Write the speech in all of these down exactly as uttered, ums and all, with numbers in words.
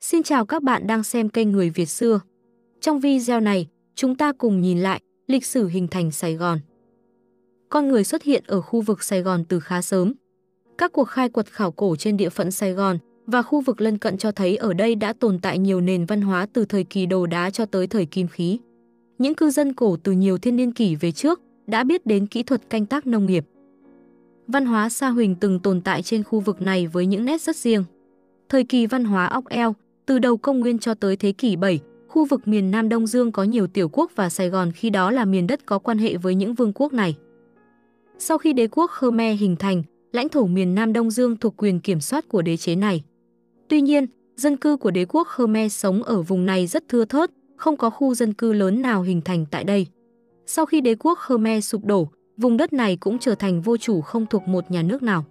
Xin chào các bạn đang xem kênh Người Việt xưa. Trong video này, chúng ta cùng nhìn lại lịch sử hình thành Sài Gòn. Con người xuất hiện ở khu vực Sài Gòn từ khá sớm. Các cuộc khai quật khảo cổ trên địa phận Sài Gòn và khu vực lân cận cho thấy ở đây đã tồn tại nhiều nền văn hóa từ thời kỳ đồ đá cho tới thời kim khí. Những cư dân cổ từ nhiều thiên niên kỷ về trước đã biết đến kỹ thuật canh tác nông nghiệp. Văn hóa Sa Huỳnh từng tồn tại trên khu vực này với những nét rất riêng. Thời kỳ văn hóa óc eo, từ đầu công nguyên cho tới thế kỷ bảy, khu vực miền Nam Đông Dương có nhiều tiểu quốc và Sài Gòn khi đó là miền đất có quan hệ với những vương quốc này. Sau khi đế quốc Khmer hình thành, lãnh thổ miền Nam Đông Dương thuộc quyền kiểm soát của đế chế này. Tuy nhiên, dân cư của đế quốc Khmer sống ở vùng này rất thưa thớt, không có khu dân cư lớn nào hình thành tại đây. Sau khi đế quốc Khmer sụp đổ, vùng đất này cũng trở thành vô chủ không thuộc một nhà nước nào.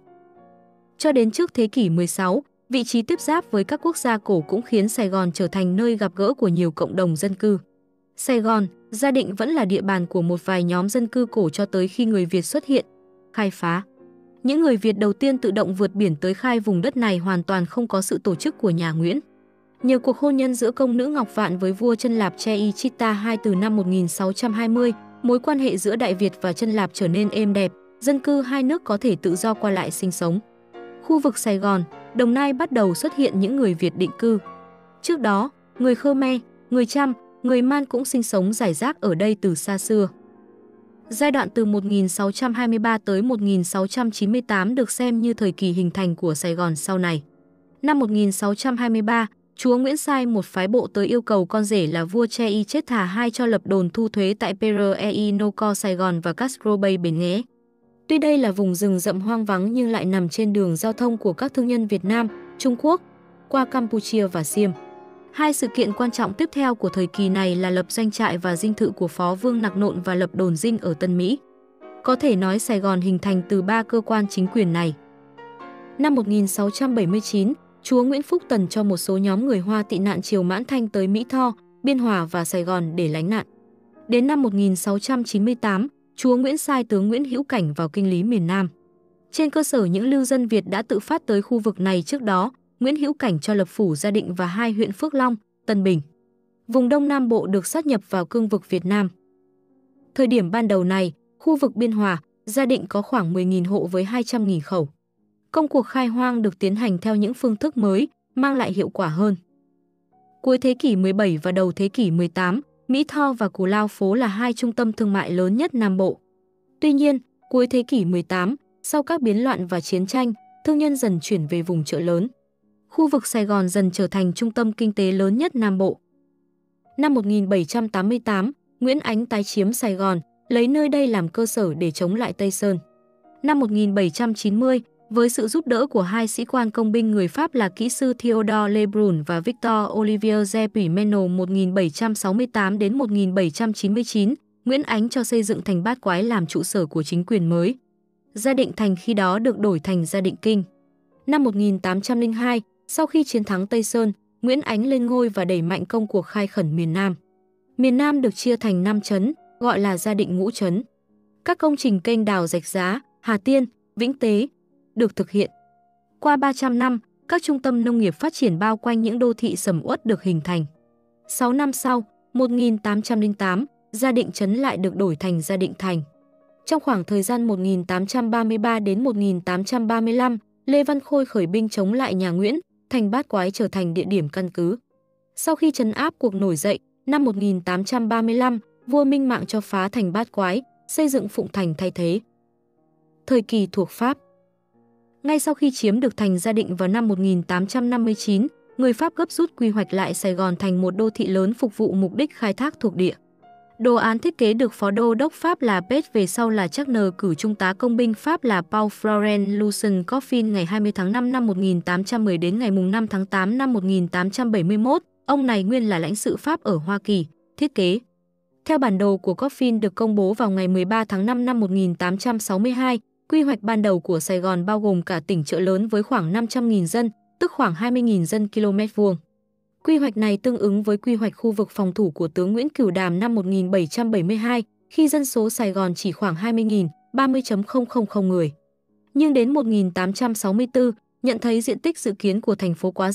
Cho đến trước thế kỷ mười sáu, vị trí tiếp giáp với các quốc gia cổ cũng khiến Sài Gòn trở thành nơi gặp gỡ của nhiều cộng đồng dân cư. Sài Gòn, Gia Định vẫn là địa bàn của một vài nhóm dân cư cổ cho tới khi người Việt xuất hiện, khai phá. Những người Việt đầu tiên tự động vượt biển tới khai vùng đất này hoàn toàn không có sự tổ chức của nhà Nguyễn. Nhờ cuộc hôn nhân giữa công nữ Ngọc Vạn với vua Chân Lạp Chei Chita hai từ năm một nghìn sáu trăm hai mươi, mối quan hệ giữa Đại Việt và Chân Lạp trở nên êm đẹp, dân cư hai nước có thể tự do qua lại sinh sống. Khu vực Sài Gòn, Đồng Nai bắt đầu xuất hiện những người Việt định cư. Trước đó, người Khmer, người Chăm, người Man cũng sinh sống rải rác ở đây từ xa xưa. Giai đoạn từ một nghìn sáu trăm hai mươi ba tới một nghìn sáu trăm chín mươi tám được xem như thời kỳ hình thành của Sài Gòn sau này. Năm một nghìn sáu trăm hai mươi ba, chúa Nguyễn sai một phái bộ tới yêu cầu con rể là vua Chei Chết Thà hai cho lập đồn thu thuế tại Prei Noco Sài Gòn và Castro Bay Bến Nghé. Tuy đây là vùng rừng rậm hoang vắng nhưng lại nằm trên đường giao thông của các thương nhân Việt Nam, Trung Quốc, qua Campuchia và Xiêm. Hai sự kiện quan trọng tiếp theo của thời kỳ này là lập doanh trại và dinh thự của Phó Vương Nặc Nộn và lập đồn dinh ở Tân Mỹ. Có thể nói Sài Gòn hình thành từ ba cơ quan chính quyền này. Năm một nghìn sáu trăm bảy mươi chín, chúa Nguyễn Phúc Tần cho một số nhóm người Hoa tị nạn triều Mãn Thanh tới Mỹ Tho, Biên Hòa và Sài Gòn để lánh nạn. Đến năm một nghìn sáu trăm chín mươi tám, chúa Nguyễn sai tướng Nguyễn Hữu Cảnh vào kinh lý miền Nam. Trên cơ sở những lưu dân Việt đã tự phát tới khu vực này trước đó, Nguyễn Hữu Cảnh cho lập phủ Gia Định và hai huyện Phước Long, Tân Bình. Vùng Đông Nam Bộ được sát nhập vào cương vực Việt Nam. Thời điểm ban đầu này, khu vực Biên Hòa, Gia Định có khoảng mười nghìn hộ với hai trăm nghìn khẩu. Công cuộc khai hoang được tiến hành theo những phương thức mới, mang lại hiệu quả hơn. Cuối thế kỷ mười bảy và đầu thế kỷ mười tám, Mỹ Tho và Cù Lao Phố là hai trung tâm thương mại lớn nhất Nam Bộ. Tuy nhiên, cuối thế kỷ mười tám, sau các biến loạn và chiến tranh, thương nhân dần chuyển về vùng chợ lớn. Khu vực Sài Gòn dần trở thành trung tâm kinh tế lớn nhất Nam Bộ. Năm một nghìn bảy trăm tám mươi tám, Nguyễn Ánh tái chiếm Sài Gòn, lấy nơi đây làm cơ sở để chống lại Tây Sơn. Năm một nghìn bảy trăm chín mươi, với sự giúp đỡ của hai sĩ quan công binh người Pháp là kỹ sư Theodore Lebrun và Victor Olivier Gepimeno một nghìn bảy trăm sáu mươi tám đến một nghìn bảy trăm chín mươi chín, Nguyễn Ánh cho xây dựng thành Bát Quái làm trụ sở của chính quyền mới. Gia Định Thành khi đó được đổi thành Gia Định Kinh. Năm một nghìn tám trăm lẻ hai, sau khi chiến thắng Tây Sơn, Nguyễn Ánh lên ngôi và đẩy mạnh công cuộc khai khẩn miền Nam. Miền Nam được chia thành năm trấn, gọi là Gia Định Ngũ Trấn. Các công trình kênh đào Rạch Giá, Hà Tiên, Vĩnh Tế được thực hiện. Qua ba trăm năm, các trung tâm nông nghiệp phát triển bao quanh những đô thị sầm uất được hình thành. sáu năm sau, một nghìn tám trăm lẻ tám, Gia Định Trấn lại được đổi thành Gia Định Thành. Trong khoảng thời gian một nghìn tám trăm ba mươi ba đến một nghìn tám trăm ba mươi lăm, Lê Văn Khôi khởi binh chống lại nhà Nguyễn, thành Bát Quái trở thành địa điểm căn cứ. Sau khi trấn áp cuộc nổi dậy, năm một nghìn tám trăm ba mươi lăm, vua Minh Mạng cho phá thành Bát Quái, xây dựng Phụng Thành thay thế. Thời kỳ thuộc Pháp. Ngay sau khi chiếm được thành Gia Định vào năm một nghìn tám trăm năm mươi chín, người Pháp gấp rút quy hoạch lại Sài Gòn thành một đô thị lớn phục vụ mục đích khai thác thuộc địa. Đồ án thiết kế được Phó Đô đốc Pháp là Pet về sau là Wagner cử Trung tá công binh Pháp là Paul Florent Lucien Coffin ngày hai mươi tháng năm năm một nghìn tám trăm mười đến ngày năm tháng tám năm một nghìn tám trăm bảy mươi mốt. Ông này nguyên là lãnh sự Pháp ở Hoa Kỳ, thiết kế. Theo bản đồ của Coffin được công bố vào ngày mười ba tháng năm năm một nghìn tám trăm sáu mươi hai, quy hoạch ban đầu của Sài Gòn bao gồm cả tỉnh chợ lớn với khoảng năm trăm nghìn dân, tức khoảng hai mươi nghìn dân km vuông. Quy hoạch này tương ứng với quy hoạch khu vực phòng thủ của tướng Nguyễn Cửu Đàm năm một nghìn bảy trăm bảy mươi hai, khi dân số Sài Gòn chỉ khoảng hai mươi nghìn, ba mươi phẩy không không không người. Nhưng đến một nghìn tám trăm sáu mươi tư, nhận thấy diện tích dự kiến của thành phố quá rộng,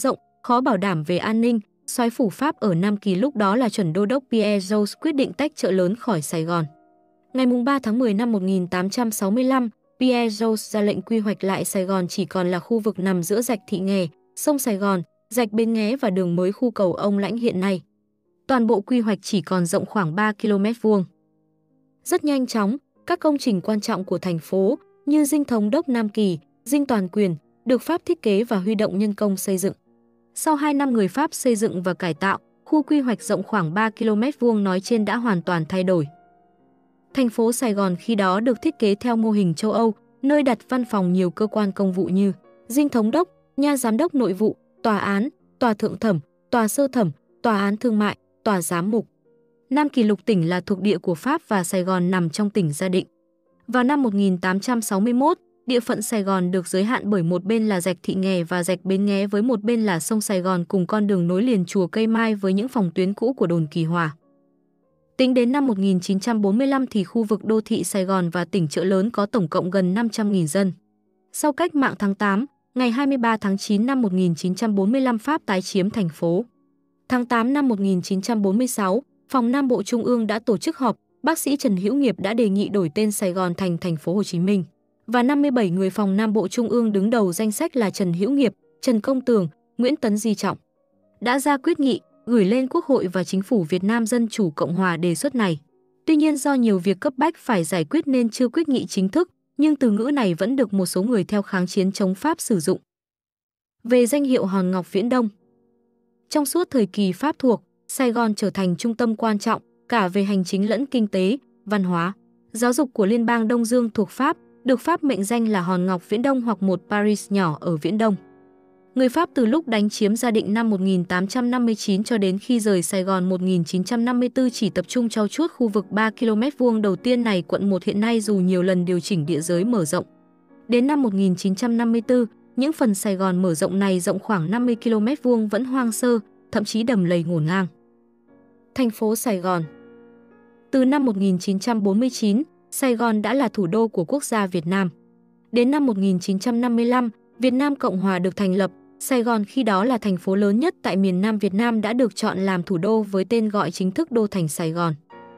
khó bảo đảm về an ninh, soái phủ Pháp ở Nam Kỳ lúc đó là chuẩn đô đốc Pierre Joxe quyết định tách chợ lớn khỏi Sài Gòn. Ngày ba tháng mười năm một nghìn tám trăm sáu mươi lăm, Pierre Joxe ra lệnh quy hoạch lại Sài Gòn chỉ còn là khu vực nằm giữa rạch Thị Nghè, sông Sài Gòn, rạch Bến Nghé và đường mới khu cầu Ông Lãnh hiện nay. Toàn bộ quy hoạch chỉ còn rộng khoảng ba ki lô mét vuông. Rất nhanh chóng, các công trình quan trọng của thành phố như Dinh Thống đốc Nam Kỳ, Dinh Toàn Quyền được Pháp thiết kế và huy động nhân công xây dựng. Sau hai năm người Pháp xây dựng và cải tạo, khu quy hoạch rộng khoảng ba ki lô mét vuông nói trên đã hoàn toàn thay đổi. Thành phố Sài Gòn khi đó được thiết kế theo mô hình châu Âu, nơi đặt văn phòng nhiều cơ quan công vụ như Dinh Thống đốc, Nhà Giám đốc Nội vụ, Tòa án, Tòa Thượng thẩm, Tòa Sơ thẩm, Tòa án Thương mại, Tòa Giám mục. Nam Kỳ lục tỉnh là thuộc địa của Pháp và Sài Gòn nằm trong tỉnh Gia Định. Vào năm một nghìn tám trăm sáu mươi mốt, địa phận Sài Gòn được giới hạn bởi một bên là rạch Thị Nghè và rạch Bến Nghé với một bên là sông Sài Gòn cùng con đường nối liền chùa Cây Mai với những phòng tuyến cũ của đồn Kỳ Hòa. Tính đến năm một nghìn chín trăm bốn mươi lăm thì khu vực đô thị Sài Gòn và tỉnh Chợ Lớn có tổng cộng gần năm trăm nghìn dân. Sau cách mạng tháng tám, ngày hai mươi ba tháng chín năm một nghìn chín trăm bốn mươi lăm Pháp tái chiếm thành phố. Tháng tám năm một nghìn chín trăm bốn mươi sáu, Phòng Nam Bộ Trung ương đã tổ chức họp, bác sĩ Trần Hữu Nghiệp đã đề nghị đổi tên Sài Gòn thành thành phố Hồ Chí Minh. Và năm mươi bảy người Phòng Nam Bộ Trung ương đứng đầu danh sách là Trần Hữu Nghiệp, Trần Công Tường, Nguyễn Tấn Di Trọng đã ra quyết nghị gửi lên Quốc hội và Chính phủ Việt Nam Dân Chủ Cộng Hòa đề xuất này. Tuy nhiên do nhiều việc cấp bách phải giải quyết nên chưa quyết nghị chính thức, nhưng từ ngữ này vẫn được một số người theo kháng chiến chống Pháp sử dụng. Về danh hiệu Hòn Ngọc Viễn Đông. Trong suốt thời kỳ Pháp thuộc, Sài Gòn trở thành trung tâm quan trọng cả về hành chính lẫn kinh tế, văn hóa, giáo dục của Liên bang Đông Dương thuộc Pháp, được Pháp mệnh danh là Hòn Ngọc Viễn Đông hoặc một Paris nhỏ ở Viễn Đông. Người Pháp từ lúc đánh chiếm Gia Định năm một nghìn tám trăm năm mươi chín cho đến khi rời Sài Gòn một nghìn chín trăm năm mươi tư chỉ tập trung trau chuốt khu vực ba ki lô mét vuông đầu tiên này quận một hiện nay dù nhiều lần điều chỉnh địa giới mở rộng. Đến năm một nghìn chín trăm năm mươi tư, những phần Sài Gòn mở rộng này rộng khoảng năm mươi ki lô mét vuông vẫn hoang sơ, thậm chí đầm lầy ngổn ngang. Thành phố Sài Gòn. Từ năm một nghìn chín trăm bốn mươi chín, Sài Gòn đã là thủ đô của quốc gia Việt Nam. Đến năm một nghìn chín trăm năm mươi lăm, Việt Nam Cộng Hòa được thành lập. Sài Gòn khi đó là thành phố lớn nhất tại miền Nam Việt Nam đã được chọn làm thủ đô với tên gọi chính thức Đô thành Sài Gòn.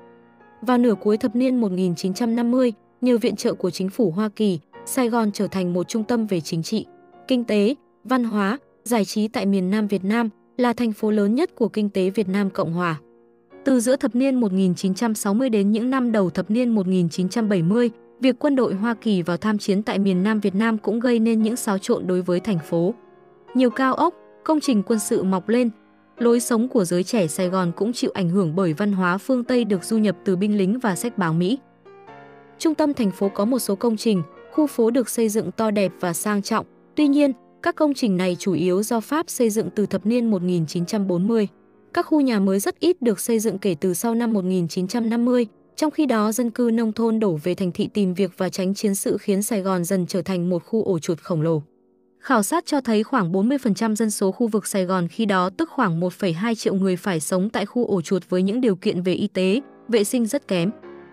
Vào nửa cuối thập niên một nghìn chín trăm năm mươi, nhờ viện trợ của chính phủ Hoa Kỳ, Sài Gòn trở thành một trung tâm về chính trị, kinh tế, văn hóa, giải trí tại miền Nam Việt Nam, là thành phố lớn nhất của kinh tế Việt Nam Cộng Hòa. Từ giữa thập niên một nghìn chín trăm sáu mươi đến những năm đầu thập niên một nghìn chín trăm bảy mươi, việc quân đội Hoa Kỳ vào tham chiến tại miền Nam Việt Nam cũng gây nên những xáo trộn đối với thành phố. Nhiều cao ốc, công trình quân sự mọc lên, lối sống của giới trẻ Sài Gòn cũng chịu ảnh hưởng bởi văn hóa phương Tây được du nhập từ binh lính và sách báo Mỹ. Trung tâm thành phố có một số công trình, khu phố được xây dựng to đẹp và sang trọng, tuy nhiên, các công trình này chủ yếu do Pháp xây dựng từ thập niên một nghìn chín trăm bốn mươi. Các khu nhà mới rất ít được xây dựng kể từ sau năm một nghìn chín trăm năm mươi, trong khi đó dân cư nông thôn đổ về thành thị tìm việc và tránh chiến sự khiến Sài Gòn dần trở thành một khu ổ chuột khổng lồ. Khảo sát cho thấy khoảng bốn mươi phần trăm dân số khu vực Sài Gòn khi đó tức khoảng một phẩy hai triệu người phải sống tại khu ổ chuột với những điều kiện về y tế, vệ sinh rất kém.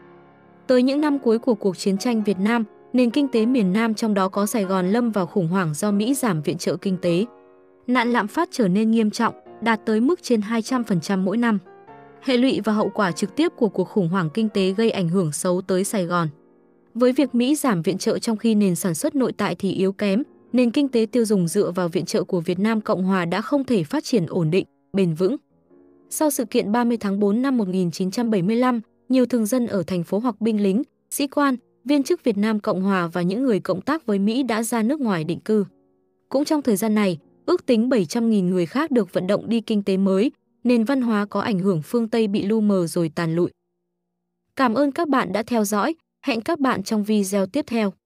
Tới những năm cuối của cuộc chiến tranh Việt Nam, nền kinh tế miền Nam trong đó có Sài Gòn lâm vào khủng hoảng do Mỹ giảm viện trợ kinh tế. Nạn lạm phát trở nên nghiêm trọng, đạt tới mức trên hai trăm phần trăm mỗi năm. Hệ lụy và hậu quả trực tiếp của cuộc khủng hoảng kinh tế gây ảnh hưởng xấu tới Sài Gòn. Với việc Mỹ giảm viện trợ trong khi nền sản xuất nội tại thì yếu kém, nền kinh tế tiêu dùng dựa vào viện trợ của Việt Nam Cộng Hòa đã không thể phát triển ổn định, bền vững. Sau sự kiện ba mươi tháng tư năm một nghìn chín trăm bảy mươi lăm, nhiều thường dân ở thành phố hoặc binh lính, sĩ quan, viên chức Việt Nam Cộng Hòa và những người cộng tác với Mỹ đã ra nước ngoài định cư. Cũng trong thời gian này, ước tính bảy trăm nghìn người khác được vận động đi kinh tế mới, nền văn hóa có ảnh hưởng phương Tây bị lu mờ rồi tàn lụi. Cảm ơn các bạn đã theo dõi, hẹn các bạn trong video tiếp theo.